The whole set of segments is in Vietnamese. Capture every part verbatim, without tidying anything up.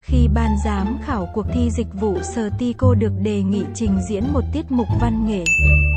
Khi ban giám khảo cuộc thi dịch vụ Stico được đề nghị trình diễn một tiết mục văn nghệ.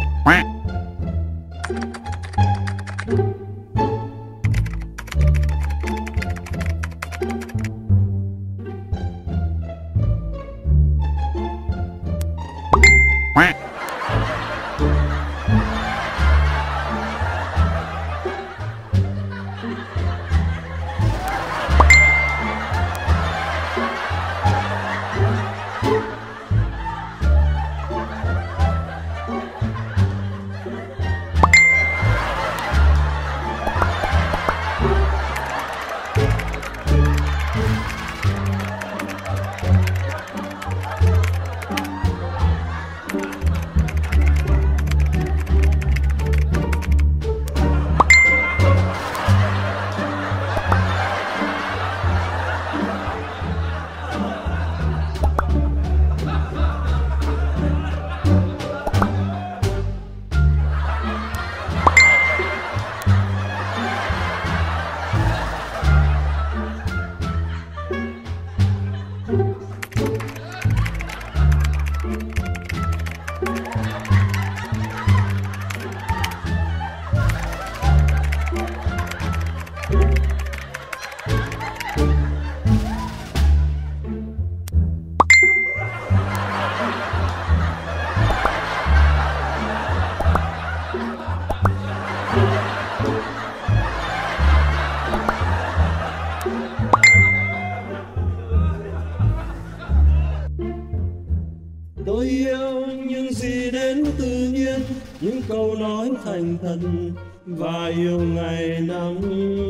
Tôi yêu những gì đến tự nhiên, những câu nói thành thật và yêu ngày nắng.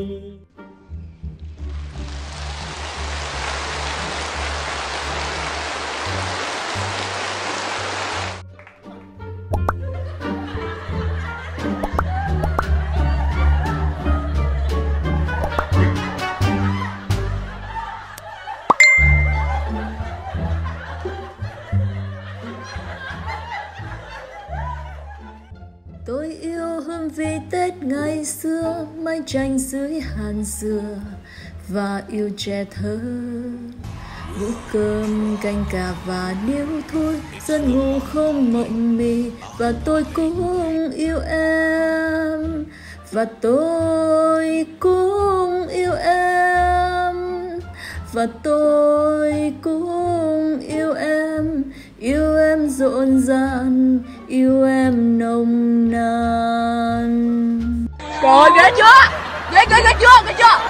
Tôi yêu hương vị Tết ngày xưa, mái tranh dưới hàn dừa và yêu trẻ thơ. Bữa cơm canh cà và điếu thôi, giấc ngủ không mộng mị. Và tôi cũng yêu em, và tôi cũng yêu em, và tôi cũng yêu em. Yêu em rộn ràng, yêu em nồng nàn. Rồi ghê chưa? Ghê ghê ghê chưa? Ghê chưa?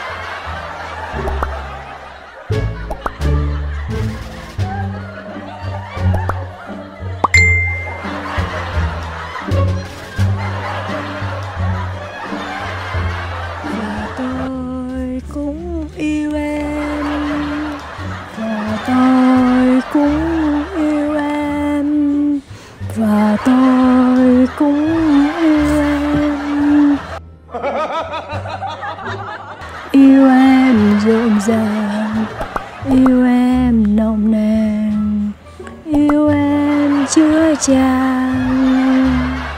Và tôi cũng yêu em, và tôi cũng yêu em, và tôi cũng yêu em. Yêu em rộn ràng, yêu em nồng nàn, yêu em chứa chan.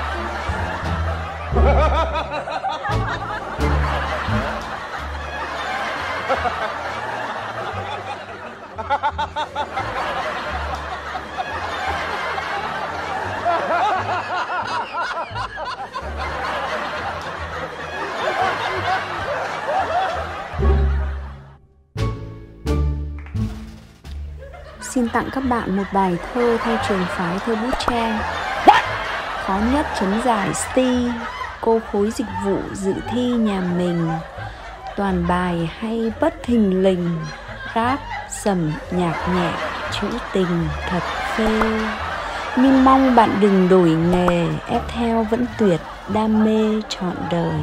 Xin tặng các bạn một bài thơ theo trường phái thơ bút tre. Khó nhất chấm giải Sti, cô khối dịch vụ dự thi nhà mình. Toàn bài hay bất thình lình, rap sầm nhạc nhẹ, trữ tình thật phê. Nhưng mong bạn đừng đổi nghề, ép theo vẫn tuyệt, đam mê trọn đời.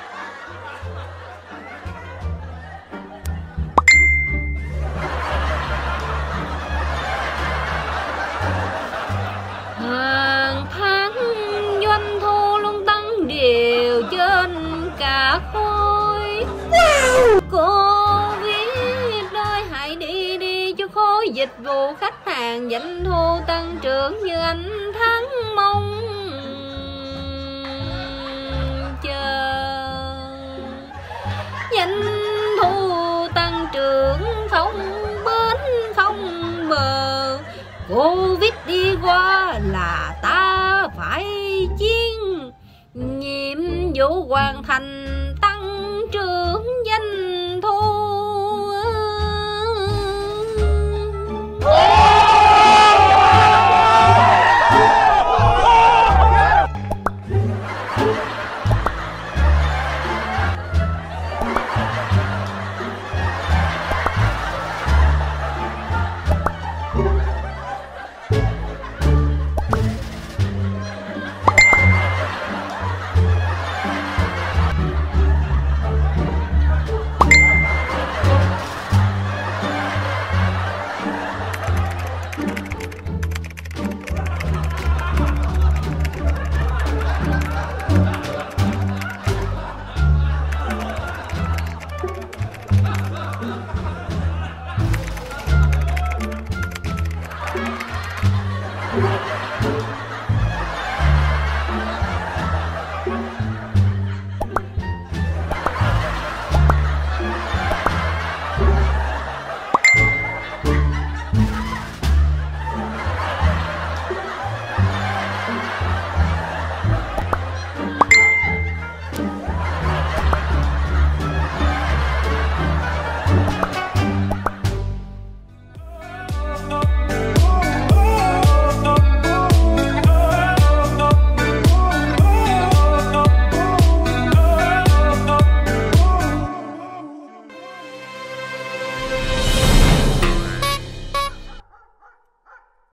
Hàng tháng doanh thu luôn tăng đều trên cả khối. Cô viết đôi hãy đi đi cho khối dịch vụ khách hàng doanh thu tăng trưởng như anh Thắng mong chờ. Doanh thu tăng trưởng không bến biết đi qua là ta phải chiến, nhiệm vụ hoàn thành